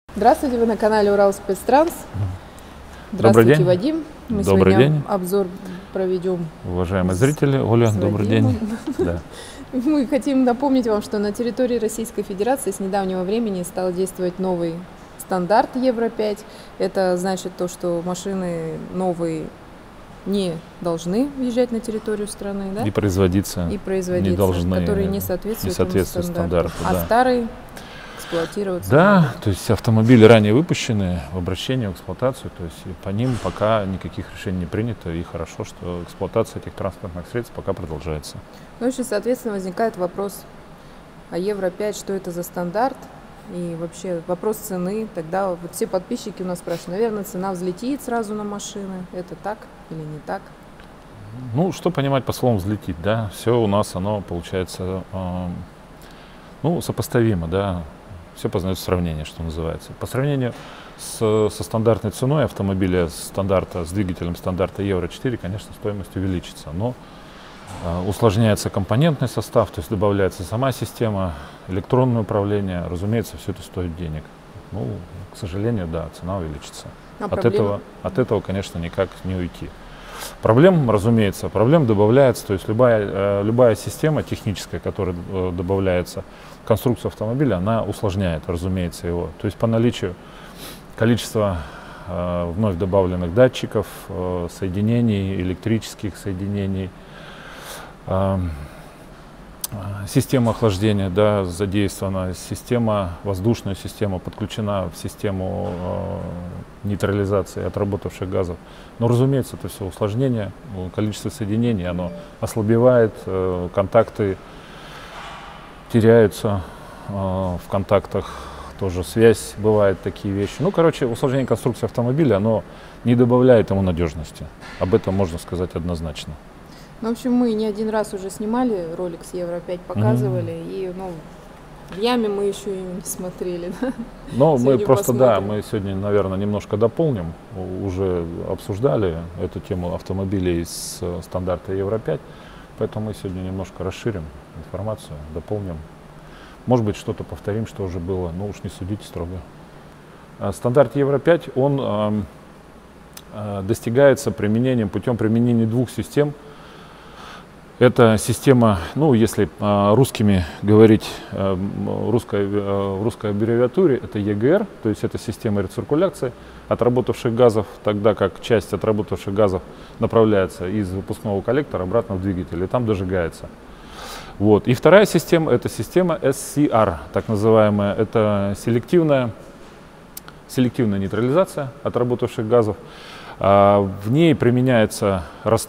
Здравствуйте, вы на канале Уралспецтранс. Добрый Здравствуйте, день. Вадим. Мы Добрый сегодня день. обзор проведем. Уважаемые зрители, Оля, добрый Вадимом. день. Да. Мы хотим напомнить вам, что на территории Российской Федерации с недавнего времени стал действовать новый стандарт Евро-5. Это значит то, что машины новые не должны въезжать на территорию страны, да? И производиться, не должны, которые не соответствуют этому стандарту. а Да. старые эксплуатироваться. Да, то есть автомобили ранее выпущены в обращение, в эксплуатацию, то есть по ним пока никаких решений не принято, и хорошо, что эксплуатация этих транспортных средств пока продолжается. Ну и, соответственно, возникает вопрос, а Евро-5, что это за стандарт? И вообще вопрос цены. Тогда вот все подписчики у нас спрашивают, наверное, цена взлетит сразу на машины. Это так или не так? Ну, что понимать по словам взлетит, да? Все у нас, оно получается, сопоставимо, да? Все познается в сравнении, что называется. По сравнению со стандартной ценой автомобиля стандарта, с двигателем стандарта Евро-4, конечно, стоимость увеличится. Но усложняется компонентный состав, то есть добавляется сама система, электронное управление. Разумеется, все это стоит денег. Ну, к сожалению, да, цена увеличится. От этого, конечно, никак не уйти. Проблем, разумеется, добавляется, то есть любая система техническая, которая добавляется в конструкцию автомобиля, она усложняет, разумеется, его. То есть по наличию количества вновь добавленных датчиков, соединений, электрических соединений, система охлаждения, да, задействована, воздушная система подключена в систему нейтрализации отработавших газов. Но, разумеется, это все усложнение, количество соединений, оно ослабевает, контакты теряются в контактах, тоже связь, бывает такие вещи. Ну, короче, усложнение конструкции автомобиля, оно не добавляет ему надежности. Об этом можно сказать однозначно. Ну, в общем, мы не один раз уже снимали ролик с Евро-5, показывали, и в яме мы еще и не смотрели. Да? Но мы просто, посмотрим. мы сегодня, наверное, немножко дополним. Уже обсуждали эту тему автомобилей с стандарта Евро-5, поэтому мы сегодня немножко расширим информацию, дополним. Может быть, что-то повторим, что уже было, но уж не судите строго. Стандарт Евро-5, он достигается путем применения двух систем. Это система, если русскими говорить, в русской аббревиатуре, это ЕГР, то есть это система рециркуляции отработавших газов, тогда как часть отработавших газов направляется из выпускного коллектора обратно в двигатель, и там дожигается. Вот. И вторая система, это система SCR, так называемая, это селективная нейтрализация отработавших газов. В ней применяется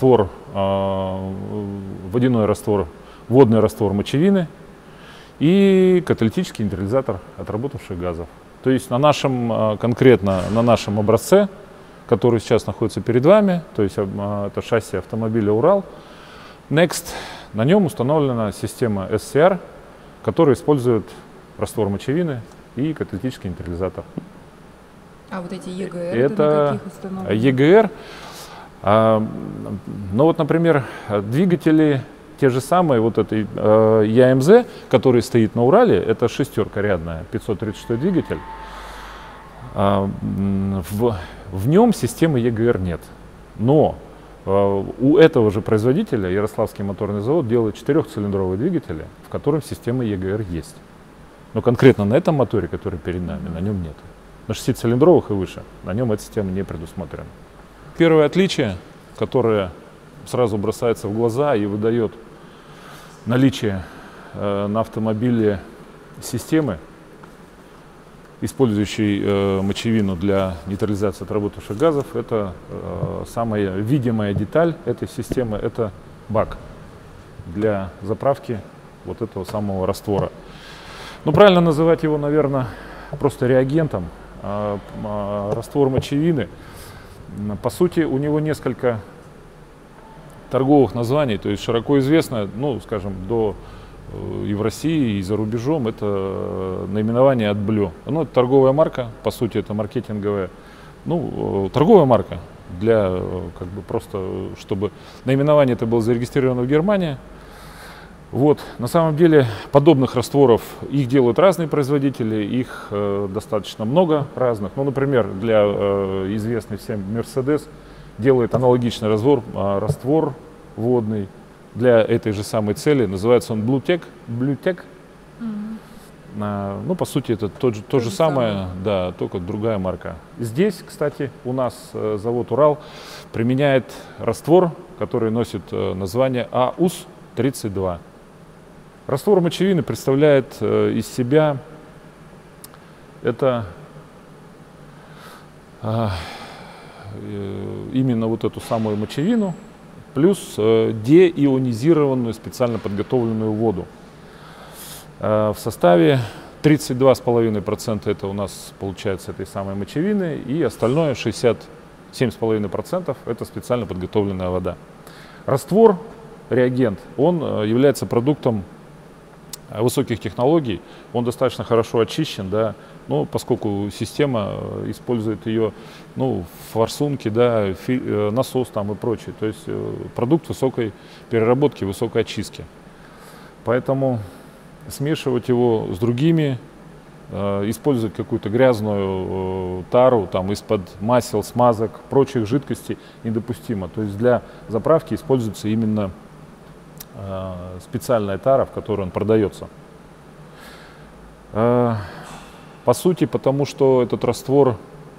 водяной раствор, водный раствор мочевины и каталитический нейтрализатор отработавших газов. То есть конкретно на нашем образце, который сейчас находится перед вами, то есть это шасси автомобиля Урал Next, на нем установлена система SCR, которая использует раствор мочевины и каталитический нейтрализатор. А вот эти ЕГР, это на каких установлены? ЕГР, например, двигатели те же самые, вот этой ЯМЗ, который стоит на Урале, это шестерка рядная, 536 двигатель, в нем системы ЕГР нет. Но у этого же производителя Ярославский моторный завод делает 4-цилиндровые двигатели, в котором система ЕГР есть. Но конкретно на этом моторе, который перед нами, на нем нет. На 6-цилиндровых и выше, на нем эта система не предусмотрена. Первое отличие, которое сразу бросается в глаза и выдает наличие на автомобиле системы, использующей мочевину для нейтрализации отработавших газов, это самая видимая деталь этой системы, это бак для заправки вот этого самого раствора. Правильно называть его, наверное, просто реагентом. Раствор мочевины, по сути, у него несколько торговых названий, то есть широко известно, скажем, и в России, и за рубежом, это наименование AdBlue. Это торговая марка, по сути, это маркетинговая, торговая марка для, просто, чтобы наименование это было зарегистрировано в Германии. Вот. На самом деле подобных растворов их делают разные производители, их достаточно много разных. Ну, например, для известной всем Mercedes делает аналогичный раствор водный для этой же самой цели. Называется он BlueTech. Ну, по сути, это то же самое, да, только другая марка. Здесь, кстати, у нас завод Урал применяет раствор, который носит название АУС-32. Раствор мочевины представляет из себя именно вот эту самую мочевину, плюс деионизированную специально подготовленную воду. В составе 32,5% это у нас получается этой самой мочевины, и остальное 67,5% это специально подготовленная вода. Раствор, реагент, он является продуктом высоких технологий, он достаточно хорошо очищен, да, но поскольку система использует ее, ну, форсунки, да, насос там и прочее, то есть продукт высокой переработки, высокой очистки. Поэтому смешивать его с другими, использовать какую-то грязную тару там из-под масел, смазок, прочих жидкостей недопустимо. То есть для заправки используется именно специальная тара, в которой он продается. По сути, потому что этот раствор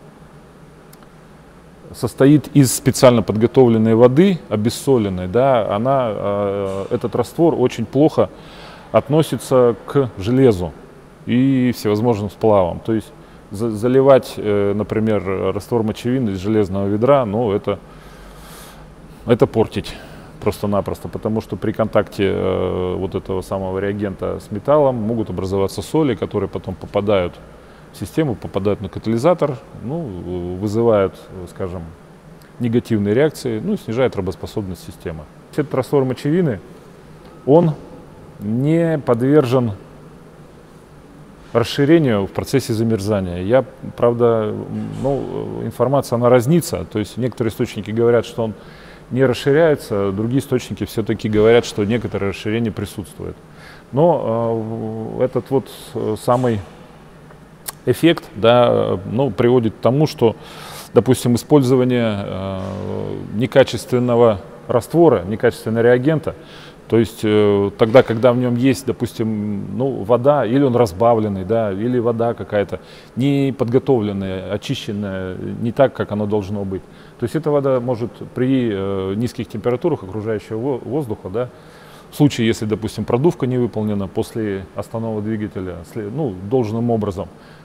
состоит из специально подготовленной воды, обессоленной, да, этот раствор очень плохо относится к железу и всевозможным сплавам. То есть заливать, например, раствор мочевины из железного ведра, ну, это портить просто-напросто, потому что при контакте вот этого самого реагента с металлом могут образоваться соли, которые потом попадают в систему, попадают на катализатор, ну, вызывают, скажем, негативные реакции, ну, и снижает работоспособность системы. Этот раствор мочевины, он не подвержен расширению в процессе замерзания. Правда, ну, информация, она разнится, то есть некоторые источники говорят, что он не расширяется, другие источники все-таки говорят, что некоторое расширение присутствует. Но этот вот самый эффект, да, ну, приводит к тому, что, допустим, использование некачественного раствора, некачественного реагента, то есть тогда, когда в нем есть, допустим, ну, вода, или он разбавленный, да, или вода какая-то не подготовленная, очищенная, не так, как оно должно быть. То есть эта вода может при низких температурах окружающего воздуха, да, в случае, если, допустим, продувка не выполнена после остановки двигателя, ну, должным образом,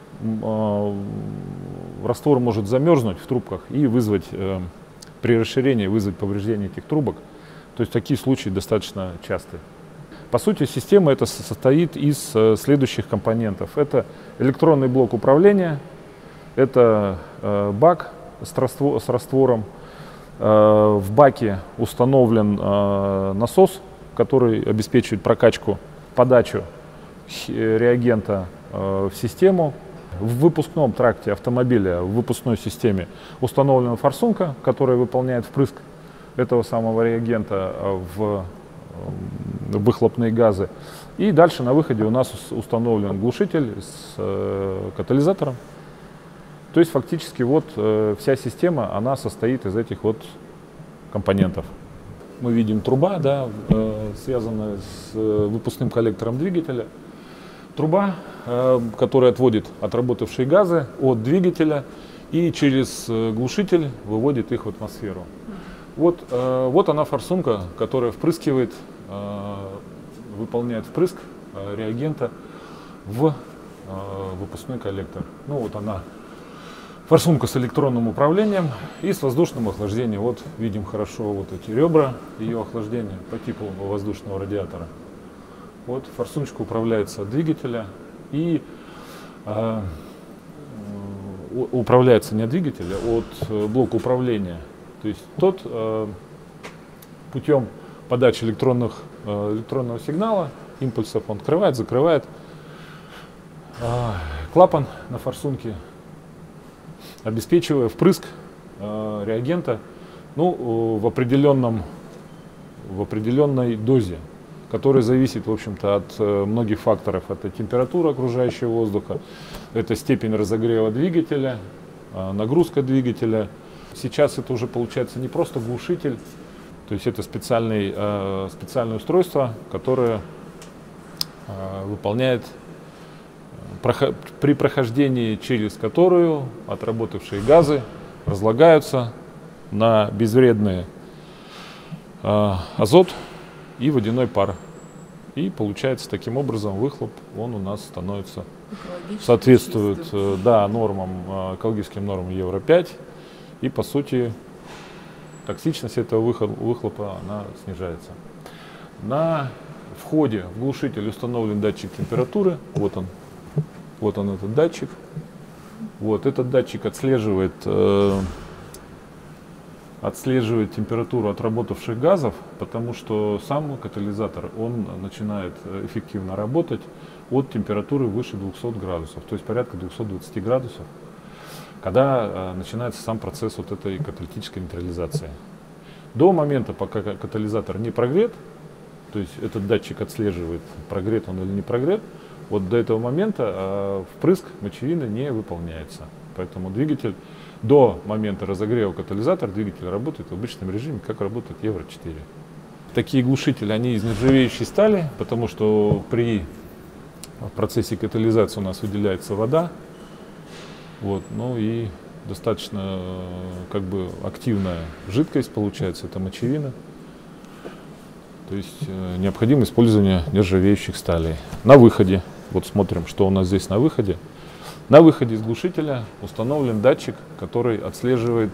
раствор может замерзнуть в трубках и вызвать, при расширении, вызвать повреждение этих трубок. То есть такие случаи достаточно часты. По сути, система эта состоит из следующих компонентов. Это электронный блок управления, это бак с раствором. В баке установлен насос, который обеспечивает прокачку, подачу реагента в систему. В выпускном тракте автомобиля, в выпускной системе установлена форсунка, которая выполняет впрыск этого самого реагента в выхлопные газы. И дальше на выходе у нас установлен глушитель с катализатором. То есть фактически вот вся система, она состоит из этих вот компонентов. Мы видим труба, да, связанная с выпускным коллектором двигателя. Труба, которая отводит отработавшие газы от двигателя и через глушитель выводит их в атмосферу. Вот она форсунка, которая впрыскивает, выполняет впрыск реагента в выпускной коллектор. Ну вот она, форсунка с электронным управлением и с воздушным охлаждением. Вот видим хорошо вот эти ребра ее охлаждения по типу воздушного радиатора. Вот форсуночка управляется от двигателя и управляется не от двигателя, а от блока управления. То есть тот путем подачи электронного сигнала, импульсов, он открывает, закрывает клапан на форсунке, обеспечивая впрыск реагента, ну, в определенной дозе. который зависит, в общем-то, от многих факторов. Это температура окружающего воздуха, это степень разогрева двигателя, нагрузка двигателя. Сейчас это уже получается не просто глушитель, то есть это специальное устройство, которое выполняет, при прохождении через которую отработавшие газы разлагаются на безвредные азот и водяной пар. И получается таким образом выхлоп, он у нас становится, соответствует нормам, экологическим нормам Евро-5. И по сути токсичность этого выхлопа она снижается. На входе в глушитель установлен датчик температуры. Вот он этот датчик. Вот этот датчик отслеживает температуру отработавших газов, потому что сам катализатор, он начинает эффективно работать от температуры выше 200 градусов, то есть порядка 220 градусов, когда начинается сам процесс вот этой каталитической нейтрализации. До момента, пока катализатор не прогрет, то есть этот датчик отслеживает, прогрет он или не прогрет, вот до этого момента впрыск мочевины не выполняется. Поэтому двигатель до момента разогрева катализатора, двигатель работает в обычном режиме, как работает Евро-4. Такие глушители, они из нержавеющей стали, потому что в процессе катализации у нас выделяется вода. Вот, ну и достаточно активная жидкость получается, это мочевина. То есть необходимо использование нержавеющих сталей. На выходе, вот смотрим, что у нас здесь на выходе. На выходе из глушителя установлен датчик, который отслеживает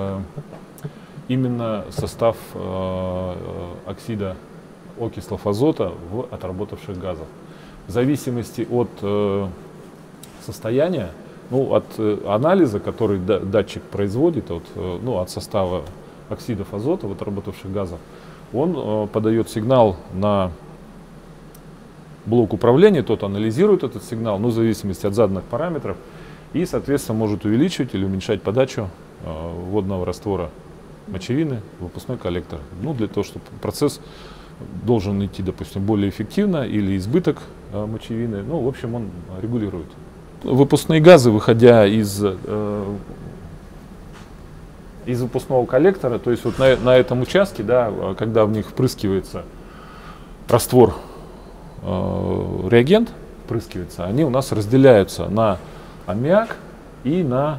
именно состав оксида окислов азота в отработавших газах. В зависимости от состояния, от анализа, который датчик производит, от состава оксидов азота в отработавших газах, он подает сигнал на блок управления, тот анализирует этот сигнал, в зависимости от заданных параметров, и, соответственно, может увеличивать или уменьшать подачу водного раствора мочевины в выпускной коллектор. Для того, чтобы процесс должен идти, допустим, более эффективно или избыток мочевины, в общем, он регулирует. Выпускные газы, выходя из выпускного коллектора, то есть вот на этом участке, когда в них впрыскивается раствор, реагент впрыскивается, они у нас разделяются на аммиак и на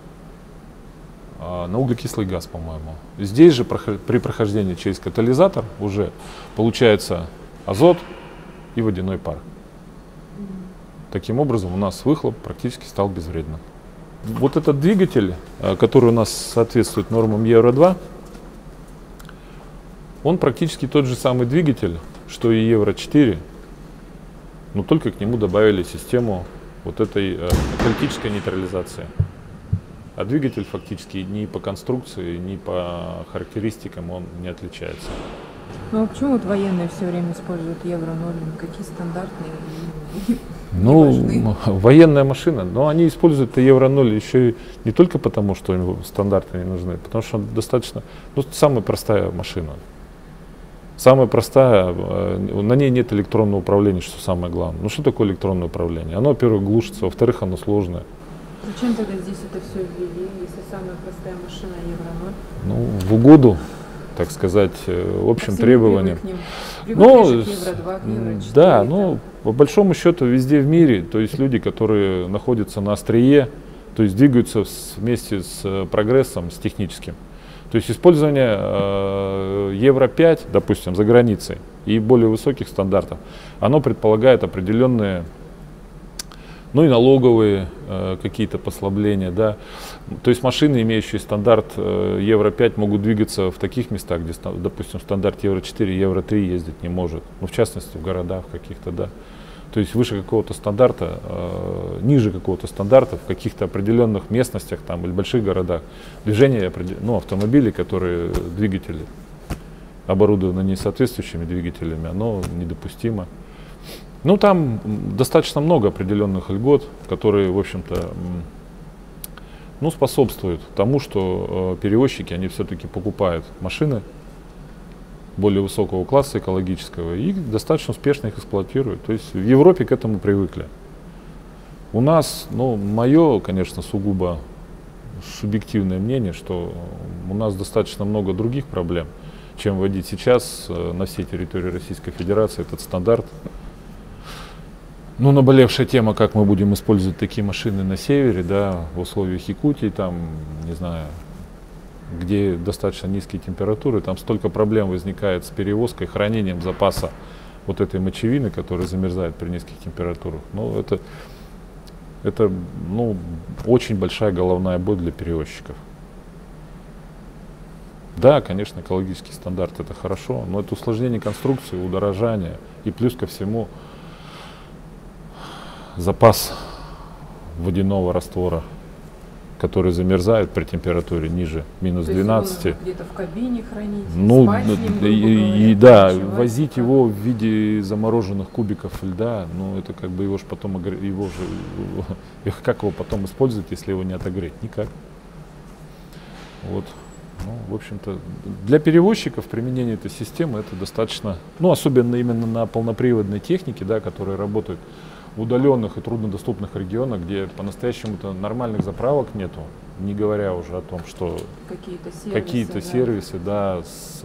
углекислый газ, по-моему. Здесь же при прохождении через катализатор уже получается азот и водяной пар. Таким образом у нас выхлоп практически стал безвредным. Вот этот двигатель, который у нас соответствует нормам Евро-2, он практически тот же самый двигатель, что и Евро-4, но только к нему добавили систему вот этой каталитической нейтрализации. А двигатель фактически ни по конструкции, ни по характеристикам он не отличается. А почему вот военные все время используют Евро-0? Какие стандартные не важны? Военная машина, но они используют Евро-0 еще и не только потому, что им стандарты не нужны, потому что достаточно, самая простая машина. Самая простая, на ней нет электронного управления, что самое главное. Что такое электронное управление? Оно, во-первых, глушится, во-вторых, оно сложное. Зачем тогда здесь это все ввели, если самая простая машина Евро-0? В угоду, так сказать, общим требованиям. По большому счету везде в мире, то есть люди, которые находятся на острие, то есть двигаются вместе с прогрессом, с техническим. То есть использование Евро-5, допустим, за границей и более высоких стандартов, оно предполагает определенные, и налоговые какие-то послабления, да. То есть машины, имеющие стандарт Евро-5, могут двигаться в таких местах, где, допустим, стандарт Евро-4, Евро-3 ездить не может. В частности, в городах каких-то, да. То есть выше какого-то стандарта, ниже какого-то стандарта в каких-то определенных местностях или больших городах движение автомобилей, которые двигатели оборудованы несоответствующими двигателями, оно недопустимо. Там достаточно много определенных льгот, которые, в общем-то, способствуют тому, что перевозчики, они все-таки покупают машины более высокого класса экологического и достаточно успешно их эксплуатируют. То есть в Европе к этому привыкли. У нас, ну, мое, конечно, сугубо субъективное мнение, что у нас достаточно много других проблем, чем вводить сейчас на всей территории Российской Федерации этот стандарт. Ну, наболевшая тема, как мы будем использовать такие машины на севере, да, в условиях Якутии, там, не знаю, где достаточно низкие температуры, там столько проблем возникает с перевозкой, хранением запаса вот этой мочевины, которая замерзает при низких температурах. Ну, это ну, очень большая головная боль для перевозчиков. Да, конечно, экологический стандарт это хорошо, но это усложнение конструкции, удорожание и плюс ко всему запас водяного раствора, который замерзает при температуре ниже минус 12. Где-то в кабине хранить, ну, спать с ним, и да, возить его в виде замороженных кубиков льда, ну это как бы его же потом как его потом использовать, если его не отогреть? Никак. Вот. Ну, в общем-то, для перевозчиков применение этой системы это достаточно, ну, особенно именно на полноприводной технике, да, которые работают в удаленных и труднодоступных регионах, где по-настоящему-то нормальных заправок нету, не говоря уже о том, что какие-то сервисы, да,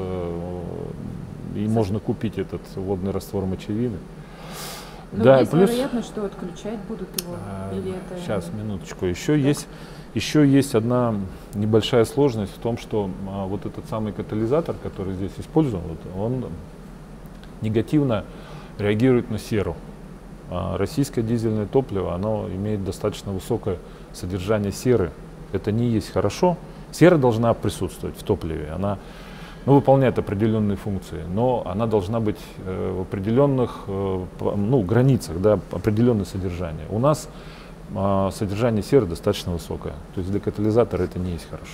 и можно купить этот водный раствор мочевины. Но да, есть плюс, вероятность, что отключать будут его? Или это... Сейчас, минуточку. Еще есть одна небольшая сложность в том, что вот этот самый катализатор, который здесь используем, вот, он негативно реагирует на серу. Российское дизельное топливо, оно имеет достаточно высокое содержание серы. Это не есть хорошо. Сера должна присутствовать в топливе. Она выполняет определенные функции, но она должна быть в определенных границах, да, определенное содержание. У нас содержание серы достаточно высокое. То есть для катализатора это не есть хорошо.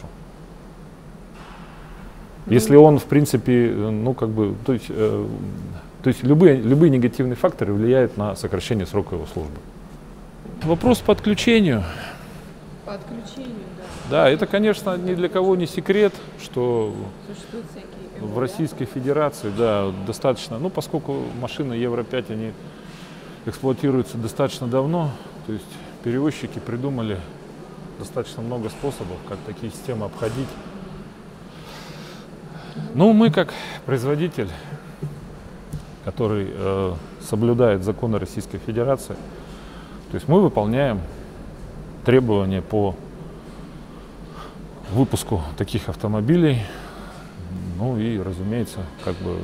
Если он, в принципе, то есть любые негативные факторы влияют на сокращение срока его службы. Вопрос по отключению. По отключению, да. Да, это, конечно, ни для кого не секрет, что Существуют всякие в Российской Федерации, да, достаточно, ну, поскольку машины Евро-5, они эксплуатируются достаточно давно, то есть перевозчики придумали достаточно много способов, как такие системы обходить. Ну, мы как производитель, который соблюдает законы Российской Федерации, то есть мы выполняем требования по выпуску таких автомобилей, ну и, разумеется, как бы...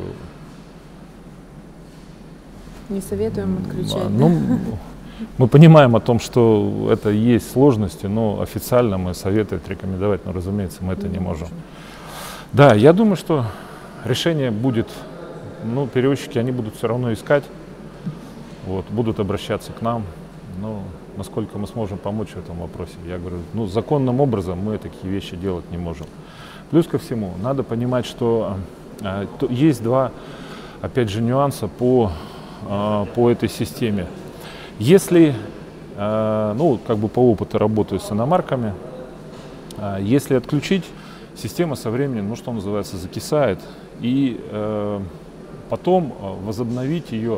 Не советуем отключать. Мы понимаем о том, что это есть сложности, но официально мы советовать, рекомендовать, но, разумеется, мы это не можем. Да, я думаю, что решение будет, ну, перевозчики, они будут все равно искать, вот, будут обращаться к нам, но насколько мы сможем помочь в этом вопросе. Я говорю, ну, законным образом мы такие вещи делать не можем. Плюс ко всему, надо понимать, что есть два, опять же, нюанса по этой системе. Если, ну, как бы по опыту работаю с иномарками, если отключить, система со временем, ну, что называется, закисает, и потом возобновить ее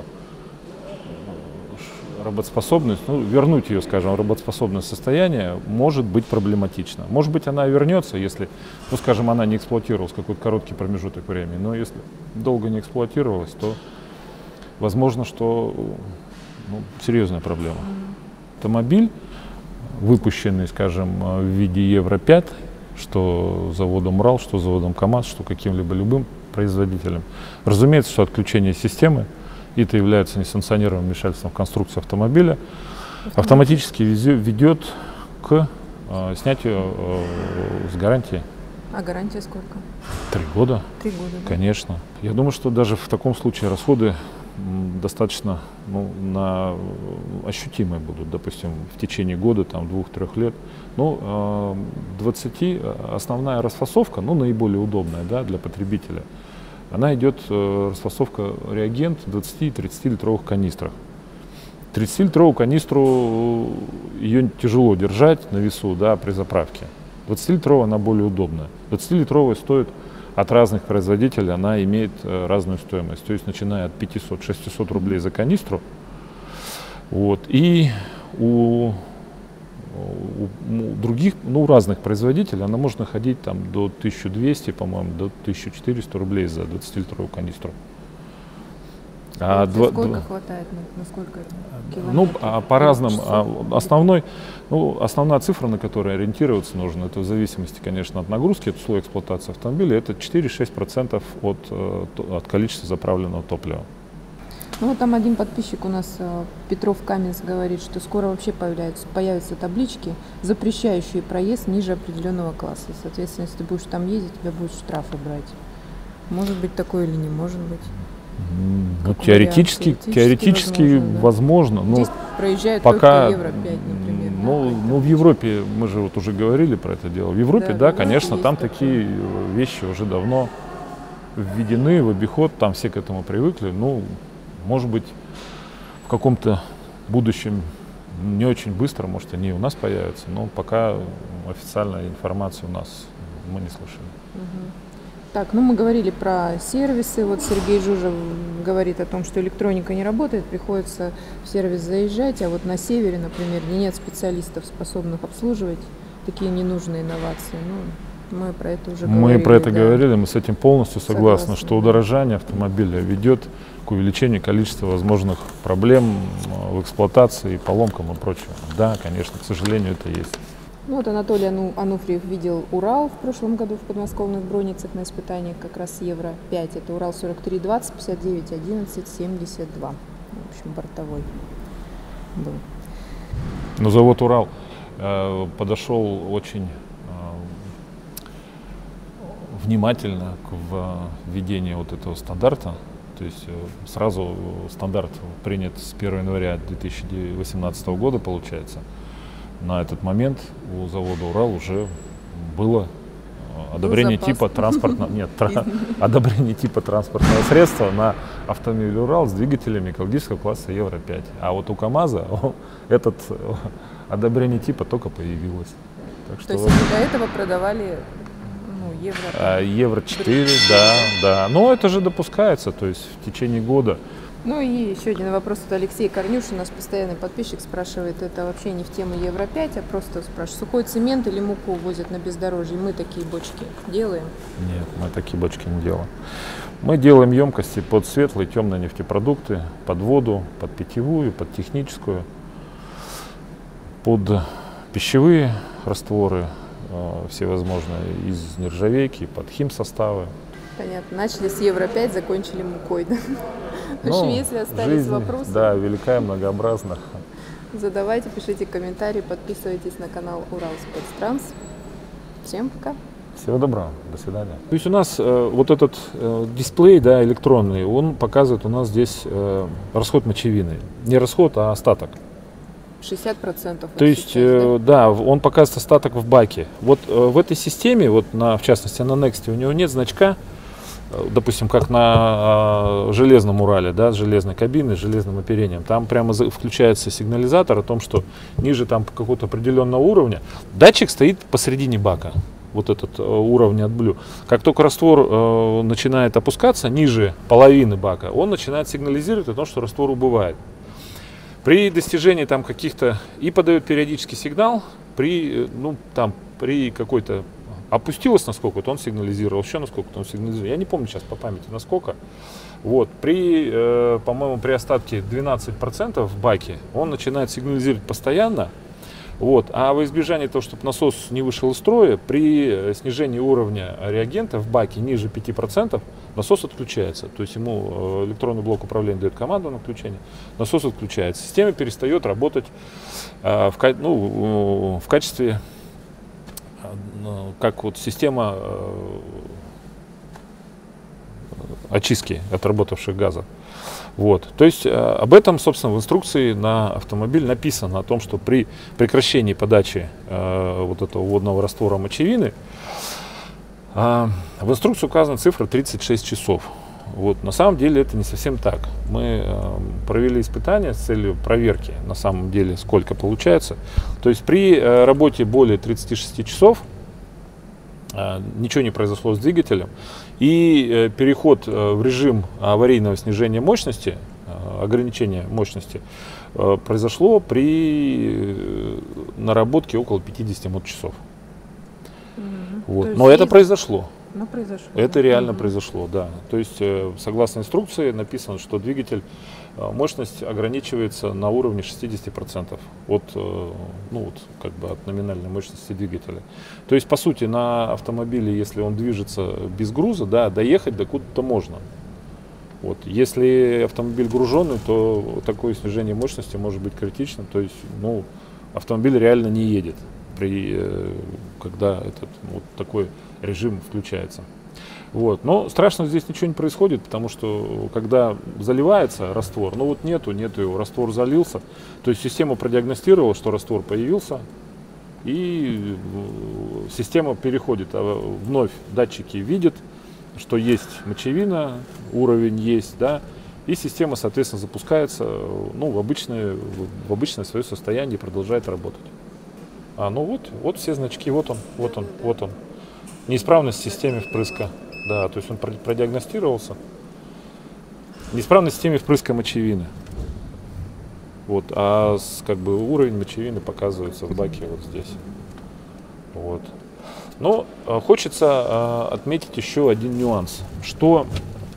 работоспособность, ну, вернуть ее, скажем, в работоспособное состояние может быть проблематично. Может быть, она вернется, если, ну, скажем, она не эксплуатировалась какой-то короткий промежуток времени, но если долго не эксплуатировалась, то возможно, что, ну, серьезная проблема. Автомобиль, выпущенный, скажем, в виде Евро-5, что заводом Урал, что заводом КАМАЗ, что каким-либо любым производителем, разумеется, что отключение системы, и это является несанкционированным вмешательством в конструкцию автомобиля, автоматически ведет к снятию с гарантии. А гарантия сколько? 3 года. 3 года, да? Конечно. Я думаю, что даже в таком случае расходы достаточно, ну, ощутимые будут, допустим, в течение года, там, 2-3 лет. Ну, 20 основная расфасовка, ну, наиболее удобная, да, для потребителя. Она идет, расфасовка реагент в 20-30-литровых канистрах. 30-литровую канистру ее тяжело держать на весу, да, при заправке. 20-литровая она более удобная. 20-литровая стоит от разных производителей она имеет разную стоимость. То есть начиная от 500-600 рублей за канистру. Вот. И у других, ну, разных производителей она может находить там до 1200, по-моему, до 1400 рублей за 20-литровую канистру. Сколько хватает, на сколько километров? Ну, по разным. Основная цифра, на которую ориентироваться нужно, это в зависимости, конечно, от нагрузки, от условий эксплуатации автомобиля, это 4-6% от количества заправленного топлива. Ну вот там один подписчик у нас, Петров Каменс, говорит, что скоро вообще появятся таблички, запрещающие проезд ниже определенного класса. Соответственно, если ты будешь там ездить, тебя будут штрафы брать. Может быть такое или не может быть? Ну, теоретически возможно. Но здесь проезжают пока, только Евро-5, например. Ну, в Европе, мы же вот уже говорили про это дело. В Европе, да, конечно, там такие вещи уже давно введены в обиход, там все к этому привыкли. Ну, может быть, в каком-то будущем, не очень быстро, может, они и у нас появятся, но пока официальной информации у нас мы не слышали. Так, ну мы говорили про сервисы. Вот Сергей Жужев говорит о том, что электроника не работает, приходится в сервис заезжать, а вот на севере, например, где нет специалистов, способных обслуживать такие ненужные инновации. Ну, мы про это уже говорили. Мы про это говорили, мы с этим полностью согласны, что удорожание автомобиля ведет к увеличению количества возможных проблем в эксплуатации, поломкам и прочее. Да, конечно, к сожалению, это есть. Ну вот Анатолий Ануфриев видел Урал в прошлом году в подмосковных Броницах на испытаниях, как раз Евро-5. Это Урал 4320, 5911, 72. В общем, бортовой был. Но завод Урал подошел очень внимательно к введению вот этого стандарта. То есть сразу стандарт принят с 1 января 2018 года, получается. На этот момент у завода Урал уже было одобрение типа транспортного, одобрение типа транспортного средства на автомобиль Урал с двигателями экологического класса Евро-5. А вот у КАМАЗа этот одобрение типа только появилось. Так что то есть они до этого продавали Евро-4, да. Но это же допускается, то есть в течение года. Ну и еще один вопрос от Алексея Корнюшина, наш постоянный подписчик, спрашивает, это вообще не в тему Евро-5, а просто спрашивает, сухой цемент или муку возят на бездорожье, мы такие бочки делаем? Нет, мы такие бочки не делаем. Мы делаем емкости под светлые, темные нефтепродукты, под воду, под питьевую, под техническую, под пищевые растворы, всевозможные из нержавейки, под химсоставы. Понятно. Начали с Евро-5, закончили мукой, да? В общем, если остались вопросы, да, велика и многообразна. Задавайте, пишите комментарии, подписывайтесь на канал Урал Спецтранс. Всем пока. Всего доброго, до свидания. То есть у нас вот этот дисплей, да, электронный, он показывает у нас здесь расход мочевины. Не расход, а остаток. 60%. То есть, сейчас, да, он показывает остаток в баке. Вот в этой системе, вот в частности на Next, у него нет значка, допустим, как на железном Урале, да, с железной кабиной, с железным оперением. Там прямо включается сигнализатор о том, что ниже там какого-то определенного уровня датчик стоит посередине бака. Вот этот уровень от блю. Как только раствор начинает опускаться ниже половины бака, он начинает сигнализировать о том, что раствор убывает. При достижении там каких-то и подает периодический сигнал, при какой-то опустилось насколько-то, он сигнализировал, еще насколько-то он сигнализировал. Я не помню сейчас по памяти насколько. Вот, по-моему, при остатке 12% в баке он начинает сигнализировать постоянно. Вот. А во избежание того, чтобы насос не вышел из строя, при снижении уровня реагента в баке ниже 5% насос отключается. То есть ему электронный блок управления дает команду на включение, насос отключается. Система перестает работать в качестве, как вот система очистки отработавших газов. Вот. То есть об этом, собственно, в инструкции на автомобиль написано, о том, что при прекращении подачи вот этого водного раствора мочевины в инструкции указана цифра 36 часов. Вот. На самом деле это не совсем так. Мы провели испытания с целью проверки, на самом деле, сколько получается. То есть при работе более 36 часов ничего не произошло с двигателем. И переход в режим аварийного снижения мощности, ограничения мощности, произошло при наработке около 50 мот-часов. Вот. Но это произошло. Это реально произошло, да. То есть, согласно инструкции, написано, что двигатель, мощность ограничивается на уровне 60% от, от номинальной мощности двигателя. То есть, по сути, на автомобиле, если он движется без груза, да, доехать до куда-то можно. Вот. Если автомобиль груженный, то такое снижение мощности может быть критичным. То есть, автомобиль реально не едет, когда такой режим включается. Вот. Но страшно здесь ничего не происходит, потому что когда заливается раствор, нету его, раствор залился, то есть система продиагностировала, что раствор появился, и система переходит, вновь датчики видят, что есть мочевина, уровень есть, да, и система, соответственно, запускается в обычное свое состояние и продолжает работать. Вот все значки, вот он. Неисправность в системе впрыска. Да, то есть он продиагностировался. Неисправность в системе впрыска мочевины. Вот, уровень мочевины показывается в баке вот здесь. Вот. Но хочется отметить еще один нюанс, что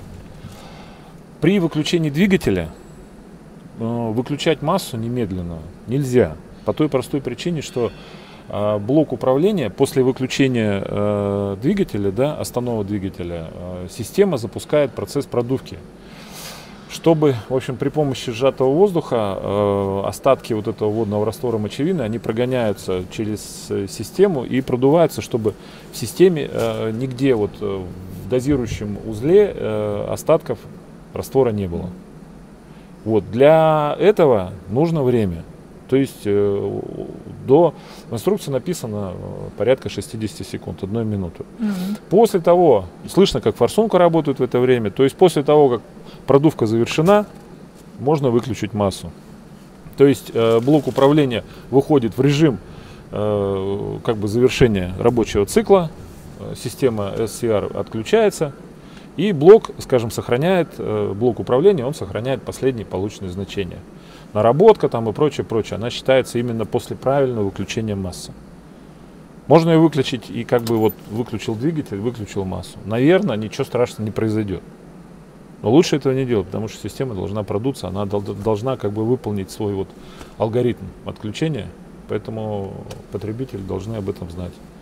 при выключении двигателя выключать массу немедленно нельзя. По той простой причине, что блок управления после выключения двигателя, да, остановки двигателя, система запускает процесс продувки. Чтобы, в общем, при помощи сжатого воздуха остатки вот этого водного раствора мочевины, они прогоняются через систему и продуваются, чтобы в системе нигде в дозирующем узле остатков раствора не было. Вот. Для этого нужно время. То есть в инструкции написано порядка 60 секунд, 1 минуту. После того, слышно, как форсунка работает в это время, то есть после того, как продувка завершена, можно выключить массу. То есть блок управления выходит в режим завершения рабочего цикла, система SCR отключается, и блок, сохраняет, блок управления, он сохраняет последние полученные значения. Наработка там и прочее, она считается именно после правильного выключения массы. Можно ее выключить и выключил двигатель, выключил массу. Наверное, ничего страшного не произойдет. Но лучше этого не делать, потому что система должна продуться, она должна выполнить свой алгоритм отключения, поэтому потребители должны об этом знать.